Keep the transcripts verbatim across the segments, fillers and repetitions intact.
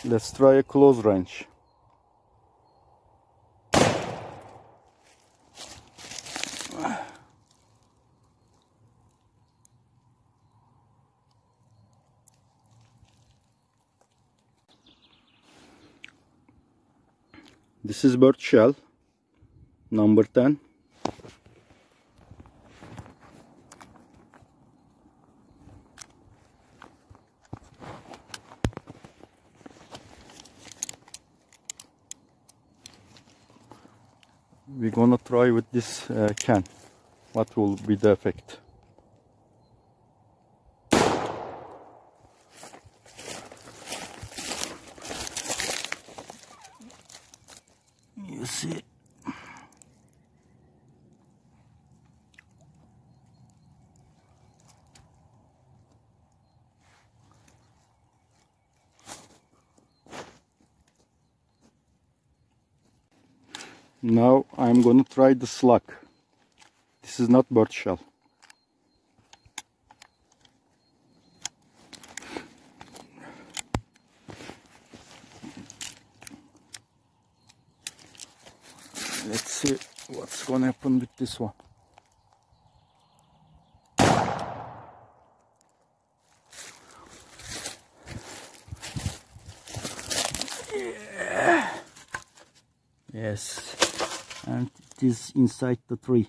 Let's try a close range. This is bird shell number ten. We're gonna try with this uh, can. What will be the effect? You see, now I'm gonna try the slug. This is not bird shell. Let's see what's gonna happen with this one. Yeah. Yes, and it is inside the tree.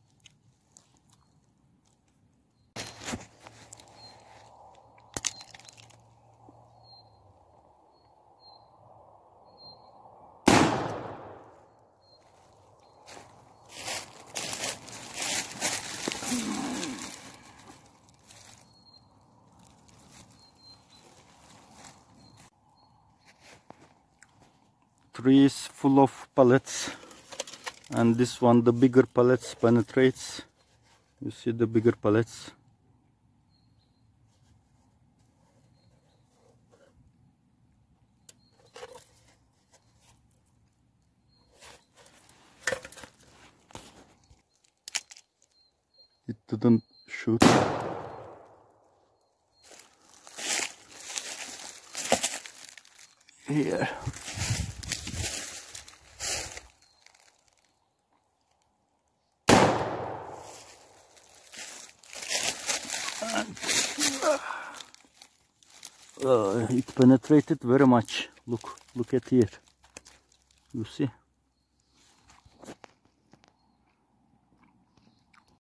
Tree is full of pellets, and this one, the bigger pellets penetrates. You see the bigger pellets. It didn't shoot. Here. Uh, it penetrated very much. Look, look at here. You see?